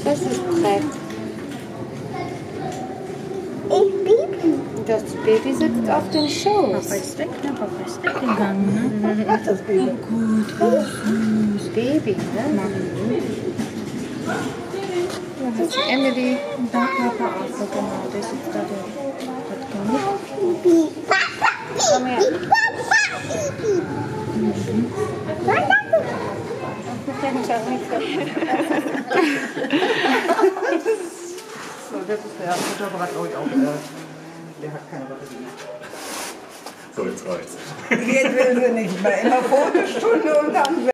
Das ist Brett. Das Baby sitzt auf dem Schoß. Papa ist weg, ne? Papa ist weggegangen, ne? Ach, das Baby. Oh gut, oh süß. Baby, ne? Das ist Emily. Da Papa auch, so genau, der sitzt da, der Genick. Komm her. So, das ist der Futterbrat, glaube ich, auch. Der hat keine Batterie. So, jetzt reicht's. Jetzt will sie nicht mehr. Immer vor einer Stunde und dann